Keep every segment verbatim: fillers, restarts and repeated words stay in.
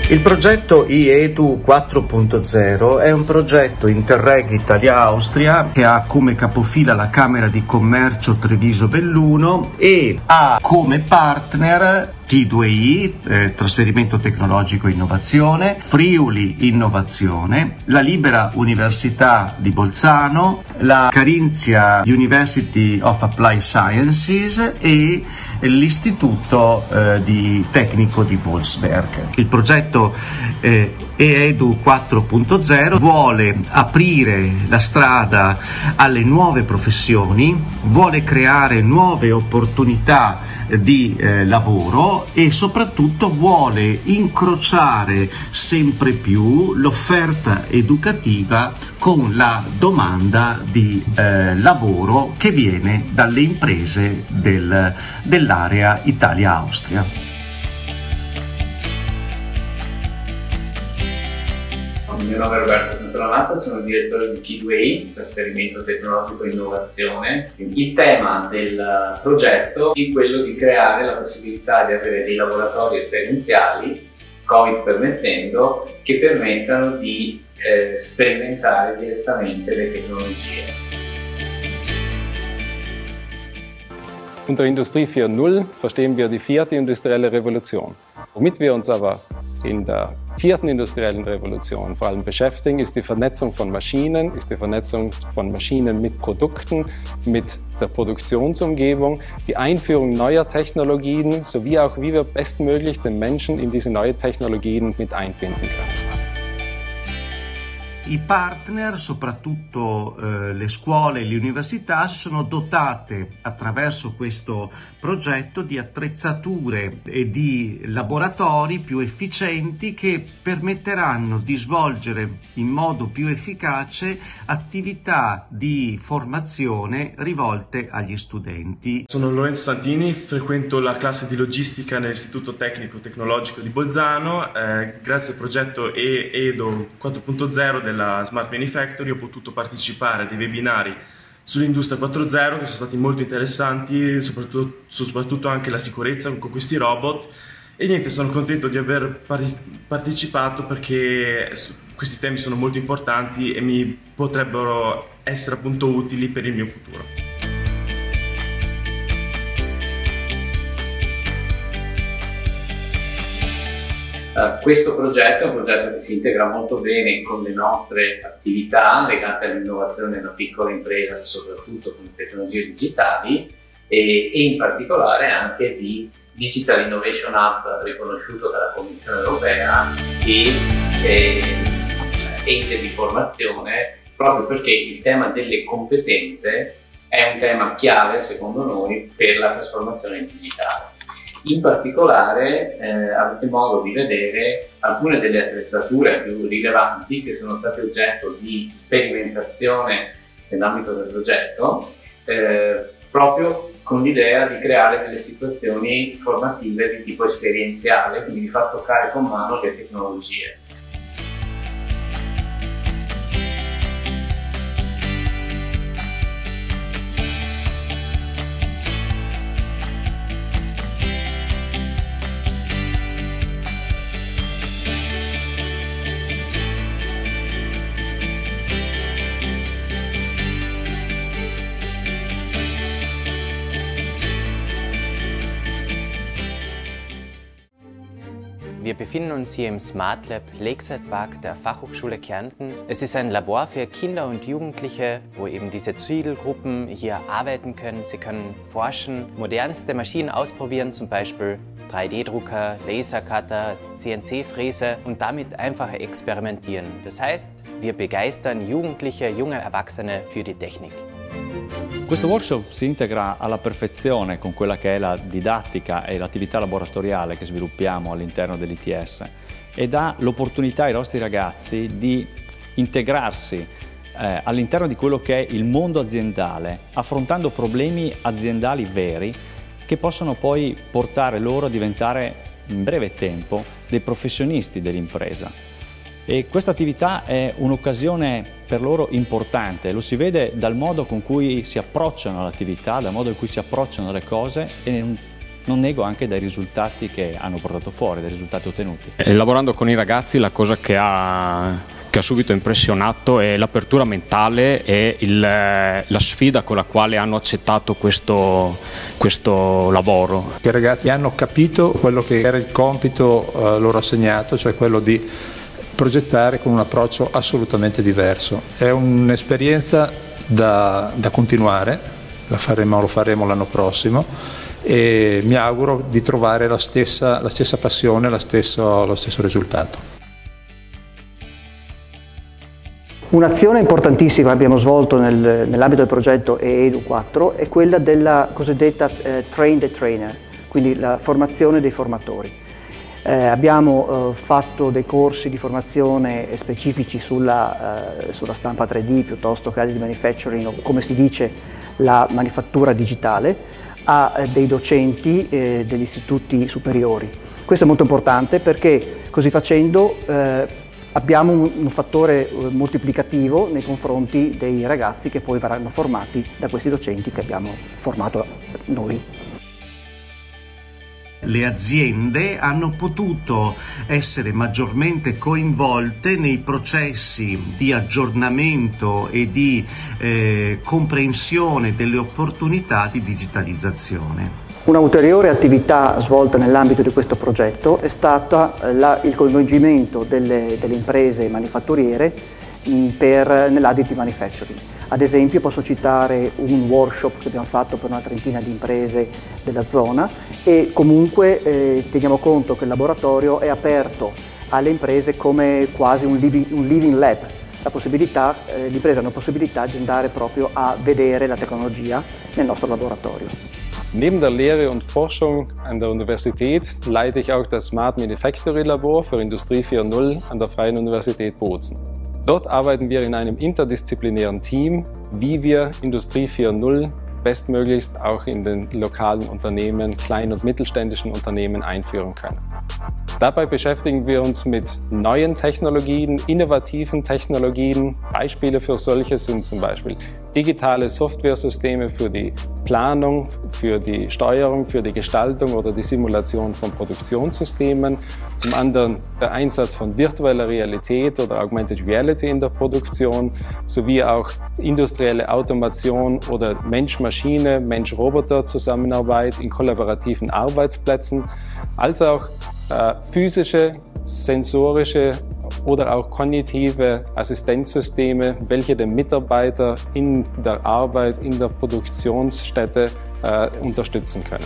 Il progetto iEDU quattro punto zero è un progetto Interreg Italia-Austria che ha come capofila la Camera di Commercio Treviso-Belluno e ha come partner T due I, eh, Trasferimento Tecnologico e Innovazione, Friuli Innovazione, la Libera Università di Bolzano, la Carinzia University of Applied Sciences e l'Istituto eh, di Tecnico di Wolfsberg. Il progetto eh, iEDU quattro punto zero vuole aprire la strada alle nuove professioni, vuole creare nuove opportunità di eh, lavoro e soprattutto vuole incrociare sempre più l'offerta educativa con la domanda di eh, lavoro che viene dalle imprese del, dell'area Italia-Austria. Il mio nome è Roberto Santalamazza, sono il direttore di T due I, Trasferimento Tecnologico e Innovazione. Il tema del progetto è quello di creare la possibilità di avere dei laboratori esperienziali, Covid permettendo, che permettano di eh, sperimentare direttamente le tecnologie. Unter Industrie vier Punkt null verstehen wir die vierte industrielle Revolution. Womit wir uns aber in der vierten industriellen Revolution vor allem beschäftigen, ist die Vernetzung von Maschinen, ist die Vernetzung von Maschinen mit Produkten, mit der Produktionsumgebung, die Einführung neuer Technologien sowie auch, wie wir bestmöglich den Menschen in diese neuen Technologien mit einbinden können. I partner, soprattutto eh, le scuole e le università, si sono dotate attraverso questo progetto di attrezzature e di laboratori più efficienti che permetteranno di svolgere in modo più efficace attività di formazione rivolte agli studenti. Sono Lorenzo Santini, frequento la classe di logistica nell'Istituto Tecnico Tecnologico di Bolzano. Eh, grazie al progetto iEDU quattro punto zero del la Smart Manufactory ho potuto partecipare a dei webinari sull'industria quattro punto zero che sono stati molto interessanti, soprattutto, soprattutto anche la sicurezza con questi robot, e niente, sono contento di aver partecipato perché questi temi sono molto importanti e mi potrebbero essere appunto utili per il mio futuro. Uh, questo progetto è un progetto che si integra molto bene con le nostre attività legate all'innovazione della piccola impresa, soprattutto con le tecnologie digitali e, e in particolare anche di Digital Innovation Hub riconosciuto dalla Commissione Europea e eh, ente di formazione, proprio perché il tema delle competenze è un tema chiave secondo noi per la trasformazione digitale. In particolare eh, avete modo di vedere alcune delle attrezzature più rilevanti che sono state oggetto di sperimentazione nell'ambito del progetto, eh, proprio con l'idea di creare delle situazioni formative di tipo esperienziale, quindi di far toccare con mano le tecnologie. Wir befinden uns hier im Smart Lab Lakeside Park der Fachhochschule Kärnten. Es ist ein Labor für Kinder und Jugendliche, wo eben diese Zielgruppen hier arbeiten können. Sie können forschen, modernste Maschinen ausprobieren, zum Beispiel drei D Drucker, Lasercutter, C N C-Fräse und damit einfach experimentieren. Das heißt, wir begeistern Jugendliche, junge Erwachsene für die Technik. Questo workshop si integra alla perfezione con quella che è la didattica e l'attività laboratoriale che sviluppiamo all'interno dell'I T S e dà l'opportunità ai nostri ragazzi di integrarsi eh, all'interno di quello che è il mondo aziendale, affrontando problemi aziendali veri che possono poi portare loro a diventare in breve tempo dei professionisti dell'impresa. E questa attività è un'occasione per loro importante, lo si vede dal modo con cui si approcciano all'attività, dal modo in cui si approcciano alle cose e non nego anche dai risultati che hanno portato fuori, dai risultati ottenuti. E lavorando con i ragazzi la cosa che ha, che ha subito impressionato è l'apertura mentale e il, la sfida con la quale hanno accettato questo, questo lavoro. I ragazzi hanno capito quello che era il compito uh, loro assegnato, cioè quello di progettare con un approccio assolutamente diverso. È un'esperienza da, da continuare, la faremo, lo faremo l'anno prossimo e mi auguro di trovare la stessa, la stessa passione, la stesso, lo stesso risultato. Un'azione importantissima che abbiamo svolto nel, nell'ambito del progetto E E D U quattro è quella della cosiddetta eh, Train the Trainer, quindi la formazione dei formatori. Eh, abbiamo eh, fatto dei corsi di formazione specifici sulla, eh, sulla stampa tre D piuttosto che additive manufacturing, o come si dice la manifattura digitale, a eh, dei docenti eh, degli istituti superiori. Questo è molto importante perché così facendo eh, abbiamo un, un fattore eh, moltiplicativo nei confronti dei ragazzi che poi verranno formati da questi docenti che abbiamo formato noi. Le aziende hanno potuto essere maggiormente coinvolte nei processi di aggiornamento e di eh, comprensione delle opportunità di digitalizzazione. Una ulteriore attività svolta nell'ambito di questo progetto è stata la, il coinvolgimento delle, delle imprese manifatturiere per, nell'additive manufacturing. Ad esempio posso citare un workshop che abbiamo fatto per una trentina di imprese della zona e comunque eh, teniamo conto che il laboratorio è aperto alle imprese come quasi un living, un living lab. La possibilità, eh, le imprese hanno la possibilità di andare proprio a vedere la tecnologia nel nostro laboratorio. Neben der Lehre und Forschung an der Universität leite ich auch das Smart Manufactory Labor für Industrie vier Punkt null an der Freien Universität Bozen. Dort arbeiten wir in einem interdisziplinären Team, wie wir Industrie vier Punkt null bestmöglichst auch in den lokalen Unternehmen, kleinen und mittelständischen Unternehmen einführen können. Dabei beschäftigen wir uns mit neuen Technologien, innovativen Technologien. Beispiele für solche sind zum Beispiel digitale Softwaresysteme für die Planung, für die Steuerung, für die Gestaltung oder die Simulation von Produktionssystemen. Zum anderen der Einsatz von virtueller Realität oder Augmented Reality in der Produktion, sowie auch industrielle Automation oder Mensch-Maschine, Mensch-Roboter-Zusammenarbeit in kollaborativen Arbeitsplätzen, als auch äh, physische, sensorische oder auch kognitive Assistenzsysteme, welche den Mitarbeiter in der Arbeit, in der Produktionsstätte äh, unterstützen können.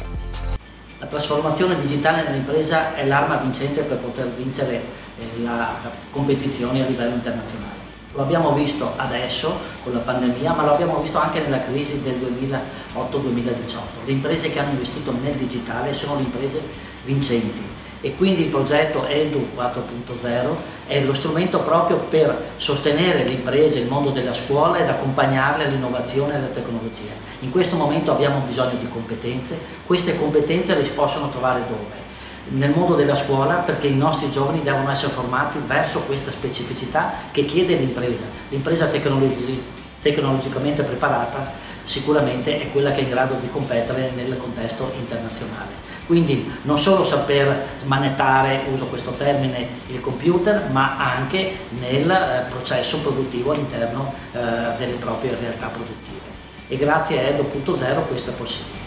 La trasformazione digitale nell'impresa è l'arma vincente per poter vincere eh, la competizione a livello internazionale. Lo abbiamo visto adesso con la pandemia, ma lo abbiamo visto anche nella crisi del duemilaotto duemiladiciotto. Le imprese che hanno investito nel digitale sono le imprese vincenti. E quindi il progetto E D U quattro punto zero è lo strumento proprio per sostenere le imprese, il mondo della scuola ed accompagnarle all'innovazione e alla tecnologia. In questo momento abbiamo bisogno di competenze, queste competenze le si possono trovare dove? Nel mondo della scuola, perché i nostri giovani devono essere formati verso questa specificità che chiede l'impresa. L'impresa tecnologi- tecnologicamente preparata sicuramente è quella che è in grado di competere nel contesto internazionale. Quindi non solo saper smanettare, uso questo termine, il computer, ma anche nel eh, processo produttivo all'interno eh, delle proprie realtà produttive. E grazie a E D U quattro punto zero questo è possibile.